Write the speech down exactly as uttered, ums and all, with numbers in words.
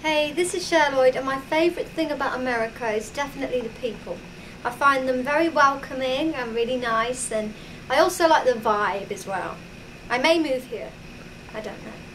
Hey, this is Cher Lloyd, and my favourite thing about America is definitely the people. I find them very welcoming and really nice, and I also like the vibe as well. I may move here. I don't know.